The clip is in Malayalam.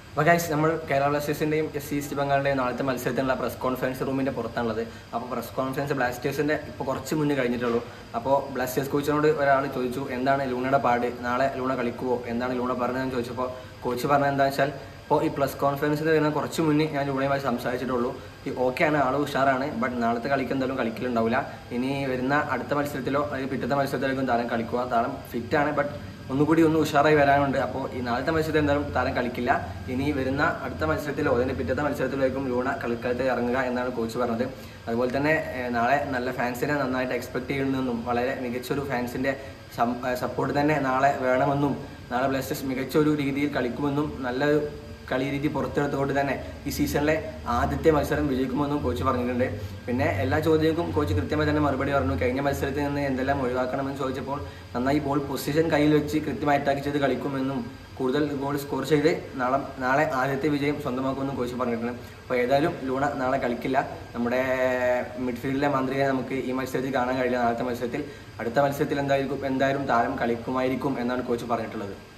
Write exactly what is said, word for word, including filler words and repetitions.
അപ്പോൾ ഗൈസ് നമ്മൾ കേരള ബ്ലാസ്റ്റേഴ്സിൻ്റെയും എസ് സി ഈസ്റ്റ് ബംഗാളിൻ്റെയും നാളത്തെ മത്സരത്തിനുള്ള പ്രസ് കോൺഫറൻസ് റൂമിൻ്റെ പുറത്താണുള്ളത്. അപ്പോൾ പ്രസ് കോൺഫറൻസ് ബ്ലാസ്റ്റേഴ്സിൻ്റെ ഇപ്പോൾ കുറച്ച് മുന്നേ കഴിഞ്ഞിട്ടുള്ളൂ. അപ്പോൾ ബ്ലാസ്റ്റേഴ്സ് കോച്ചിനോട് ഒരാൾ ചോദിച്ചു എന്താണ് ലൂണയുടെ പാട്, നാളെ ലൂണ കളിക്കുമോ, എന്താണ് ലൂണ പറഞ്ഞതെന്ന് ചോദിച്ചപ്പോൾ കോച്ച് പറഞ്ഞത് എന്താ വെച്ചാൽ ഇപ്പോൾ ഈ പ്രസ് കോൺഫറൻസിൽ വരുന്ന കുറച്ച് മുന്നേ ഞാൻ ലൂണയുമായി സംസാരിച്ചിട്ടുള്ളൂ. ഈ ഓക്കെയാണ്, ആൾ ഉഷാറാണ്, ബട്ട് നാളത്തെ കളിക്ക് എന്തായാലും കളിക്കലുണ്ടാവില്ല. ഇനി വരുന്ന അടുത്ത മത്സരത്തിലോ അല്ലെങ്കിൽ പിറ്റത്തെ മത്സരത്തിലേക്കും താരം കളിക്കുക. താരം ഫിറ്റാണ്, ബട്ട് ഒന്നുകൂടി ഒന്ന് ഉഷാറായി വരാനുണ്ട്. അപ്പോൾ ഈ നാളത്തെ മത്സരത്തിൽ എന്തായാലും താരം കളിക്കില്ല. ഇനി വരുന്ന അടുത്ത മത്സരത്തിലോ അതിൻ്റെ പിറ്റത്തെ മത്സരത്തിലേക്കും ലൂണ കളിക്കളത്തിൽ ഇറങ്ങുക എന്നാണ് കോച്ച് പറഞ്ഞത്. അതുപോലെ തന്നെ നാളെ നല്ല ഫാൻസിനെ നന്നായിട്ട് എക്സ്പെക്ട് ചെയ്യുന്നതെന്നും വളരെ മികച്ചൊരു ഫാൻസിൻ്റെ സപ്പോർട്ട് തന്നെ നാളെ വേണമെന്നും നാളെ ബ്ലാസ്റ്റേഴ്സ് മികച്ചൊരു രീതിയിൽ കളിക്കുമെന്നും നല്ലൊരു കളി രീതി പുറത്തെടുത്തുകൊണ്ട് തന്നെ ഈ സീസണിലെ ആദ്യത്തെ മത്സരം വിജയിക്കുമെന്നും കോച്ച് പറഞ്ഞിട്ടുണ്ട്. പിന്നെ എല്ലാ ചോദ്യങ്ങൾക്കും കോച്ച് കൃത്യമായി തന്നെ മറുപടി പറഞ്ഞു. കഴിഞ്ഞ മത്സരത്തിൽ നിന്ന് എന്തെല്ലാം ഒഴിവാക്കണമെന്ന് ചോദിച്ചപ്പോൾ നന്നായി ബോൾ പൊസിഷൻ കയ്യിൽ വെച്ച് കൃത്യമായി അറ്റാക്ക് ചെയ്ത് കളിക്കുമെന്നും കൂടുതൽ ഗോൾ സ്കോർ ചെയ്ത് നാളെ നാളെ ആദ്യത്തെ വിജയം സ്വന്തമാക്കുമെന്നും കോച്ച് പറഞ്ഞിട്ടുണ്ട്. അപ്പോൾ ഏതായാലും ലൂണ നാളെ കളിക്കില്ല. നമ്മുടെ മിഡ്ഫീൽഡിലെ മന്ത്രിയെ നമുക്ക് ഈ മത്സരത്തിൽ കാണാൻ കഴിയില്ല നാളത്തെ മത്സരത്തിൽ. അടുത്ത മത്സരത്തിൽ എന്തായിരിക്കും എന്തായാലും താരം കളിക്കുമായിരിക്കും എന്നാണ് കോച്ച് പറഞ്ഞിട്ടുള്ളത്.